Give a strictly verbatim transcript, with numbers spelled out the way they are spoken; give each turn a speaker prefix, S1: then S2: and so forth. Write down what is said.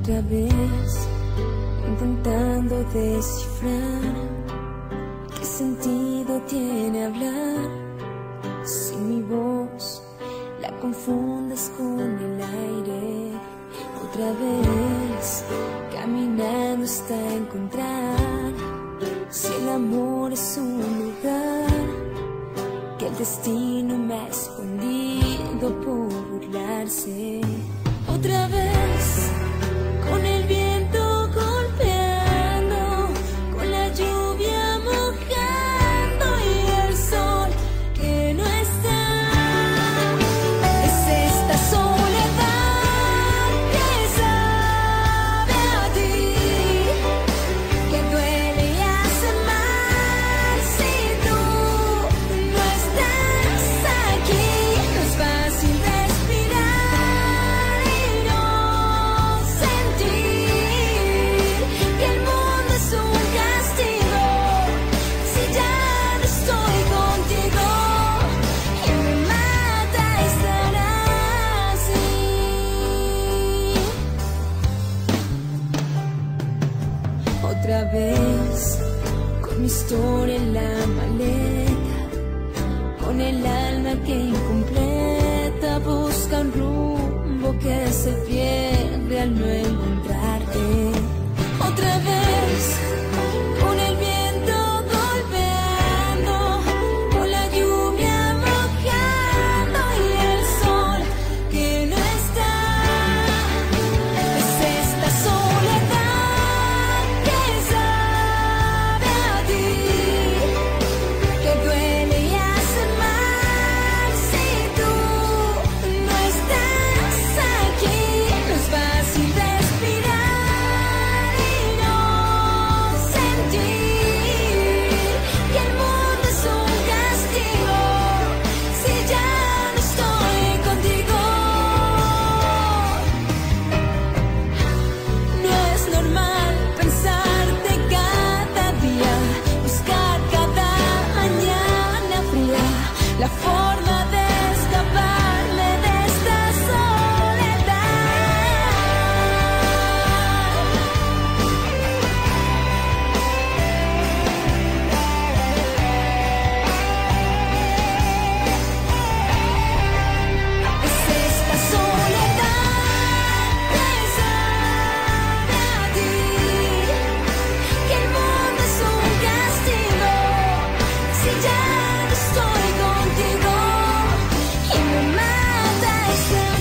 S1: otra vez, intentando descifrar qué sentido tiene hablar si mi voz la confundes con el aire. Otra vez, caminando hasta encontrar si el amor es un lugar que el destino me ha escondido por burlarse. Otra vez, con el viento golpeando, con la lluvia mojando y el sol que no está. Es esta soledad que sabe a ti, que duele y hace mal si tú no estás aquí. No es fácil respirar y no sentir que el mundo es un castigo si ya no estoy contigo, y me mata estar así. Otra vez, con mi historia en la maleta, con el alma que incompleta busca un rumbo que se pierde al no encontrarte. Otra vez, con el viento golpeando, con la lluvia mojando y el sol que no está. Es esta soledad que sabe a ti, que duele y hace mal si tú no estás aquí. No es fácil respirar y no sentir que el mundo es un castigo si ya no estoy contigo. No es normal pensarte cada día, buscar cada mañana fría la forma de escaparme de esta soledad. Es esta soledad que sabe a ti, que el mundo es un castigo si ya no estoy contigo, y me mata estar